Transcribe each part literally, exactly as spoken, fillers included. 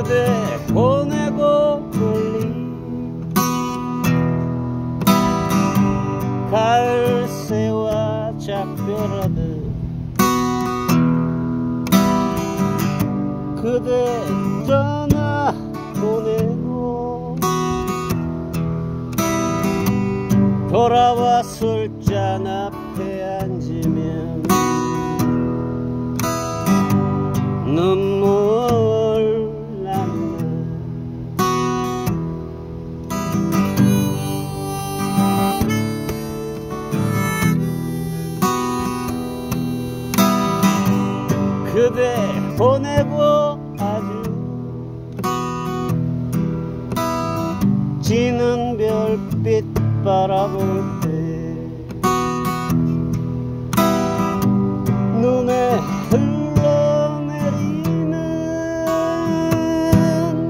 그대 보내고 멀리 가을 새와 작별하듯 그대 떠나 보내고 돌아와 술잔 앞에 앉으면 눈물 났나. 그대 보내고 아주 지는 별빛 바라볼 때 눈에 흘러내리는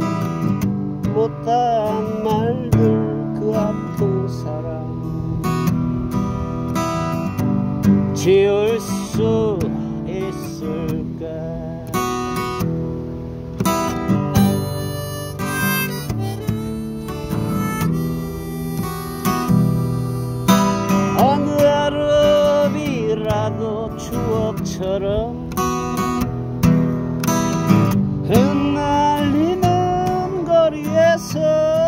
못다한 말들 그 아픈 사랑 지울 수 있을까. 어느 하루이라도 추억처럼 흩날리는 거리에서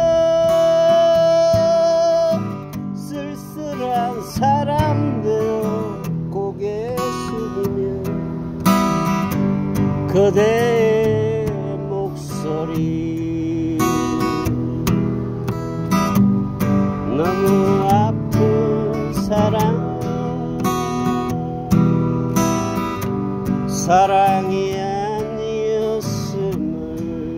쓸쓸한 사람 되어 고개 숙이며 그대의 목소리 너무 아픈 사랑 사랑이 아니었음을.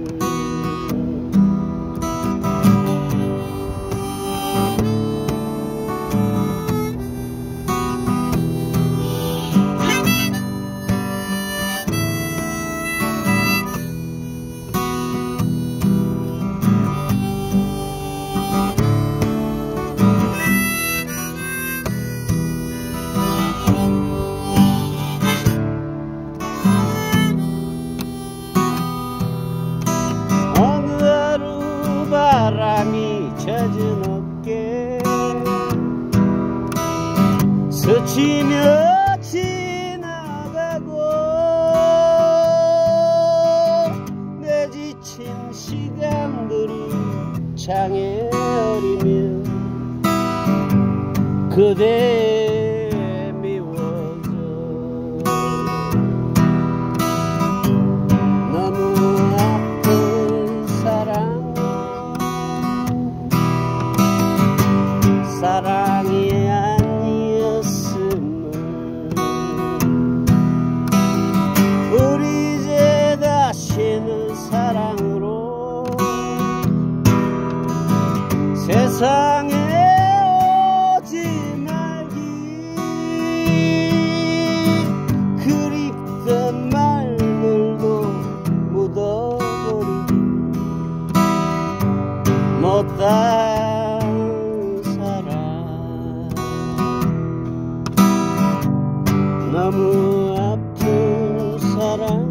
바람이 젖은 어깨 스치며 지나가고 내 지친 시간들이 창에 어리며 그대 미워져 너무 아픈 사랑 사랑이 아니었음을. 우리 이제 다시는 사랑으로 세상에 오지 말기. 그립던 말들도 묻어버리기 못다 너무 아픈 사랑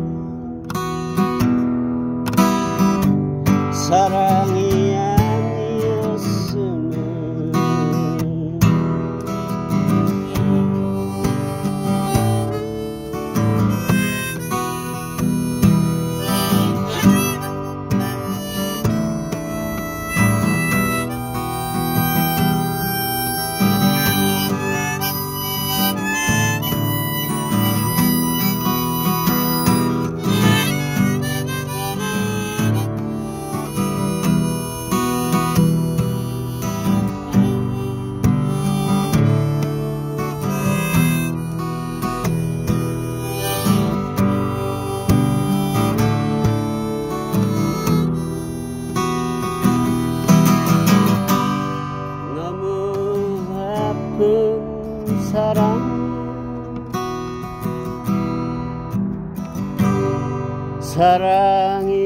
사랑이 아니었음을. 아픈 사랑 사랑이